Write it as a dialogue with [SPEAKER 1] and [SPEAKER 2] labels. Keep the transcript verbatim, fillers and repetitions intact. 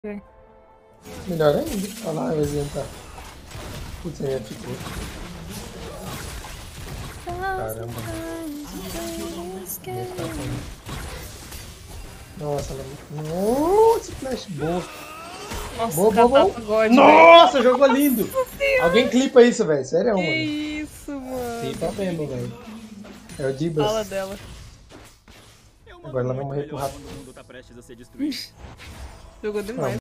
[SPEAKER 1] É.
[SPEAKER 2] Melhor ainda. Olha lá, o exemplo tá. Putz, aí ficou. Caramba. Nossa, ela... Nossa, flash boa.
[SPEAKER 1] Nossa,
[SPEAKER 2] Boa, boa, boa.
[SPEAKER 1] catapa God,
[SPEAKER 2] Nossa,
[SPEAKER 1] velho.
[SPEAKER 2] jogou lindo. Alguém clipa isso, velho. Sério,
[SPEAKER 1] Que
[SPEAKER 2] mano.
[SPEAKER 1] isso, mano.
[SPEAKER 2] Clipa mesmo, velho. É o
[SPEAKER 1] Fala
[SPEAKER 2] Dibas.
[SPEAKER 1] dela.
[SPEAKER 2] Agora ela vai morrer pro rato.
[SPEAKER 1] Jogou demais.